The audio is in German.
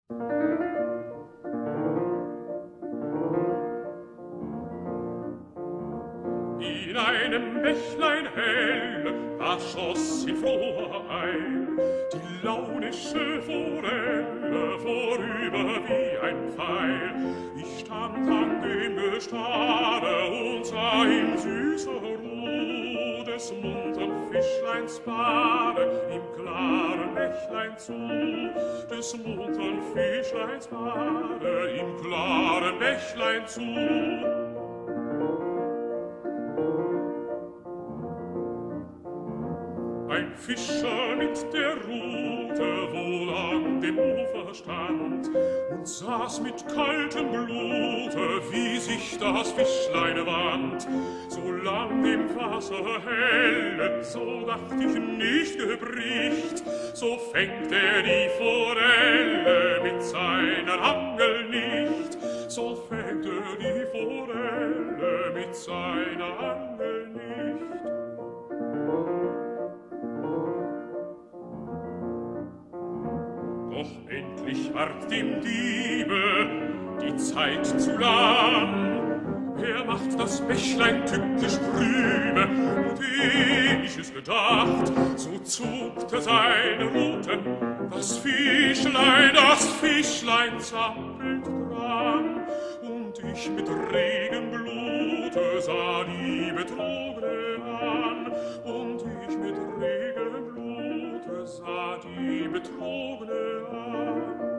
In einem Bächlein hell, da schoss in froher Eil die launische Forelle vorüber wie ein Pfeil. Ich stand an dem Gestade und sah ihm süßer Ruh des muntern Fischleins Bade im klaren Bächlein zu, des muntern Fischleins Bade im klaren Bächlein zu. Ein Fischer mit der Rute wohl an dem Ufer stand und saß mit kaltem Blute, wie sich das Fischlein wand. Solang dem Wasser helle, so dacht ich nicht gebricht, so fängt die Forelle mit seiner Angel nicht, so fängt die Forelle mit seiner Angel nicht. Doch endlich ward dem Diebe die Zeit zu lang. Er macht das Bächlein tückisch trübe, und ehe ich es gedacht, so zuckte seine Ruten. Das Fischlein zappelt dran, und ich mit regem Blute sah die Betrogene an, und ich mit regem Blute sah die Betrogene an.